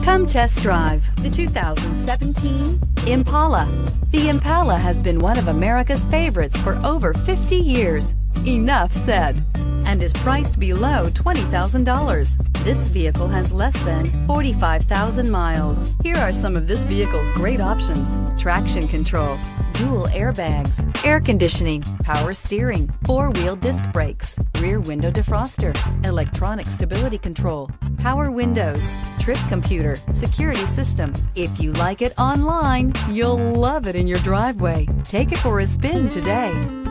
Come test drive the 2017 Impala. The Impala has been one of America's favorites for over 50 years. Enough said. And is priced below $20,000. This vehicle has less than 45,000 miles. Here are some of this vehicle's great options: traction control, dual airbags, air conditioning, power steering, four-wheel disc brakes, rear window defroster, electronic stability control, power windows, trip computer, security system. If you like it online, you'll love it in your driveway. Take it for a spin today.